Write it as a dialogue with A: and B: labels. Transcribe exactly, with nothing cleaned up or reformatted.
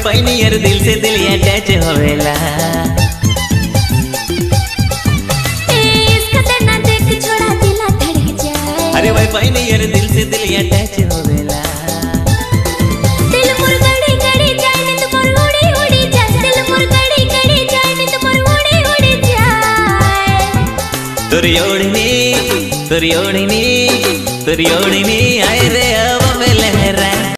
A: पहिनी यार दिल से दिल अटैच होवेला। अरे भाई पहिनी यार दिल से दिल अटैच होवेला।
B: दिल मोर गड़ी गड़ी जाए नित मोर उड़ी उड़ी जाए, दिल मोर गड़ी गड़ी जाए नित मोर उड़ी उड़ी जाए।
A: तुरी ओढ़नी तुरी ओढ़नी तुरी ओढ़नी आए रे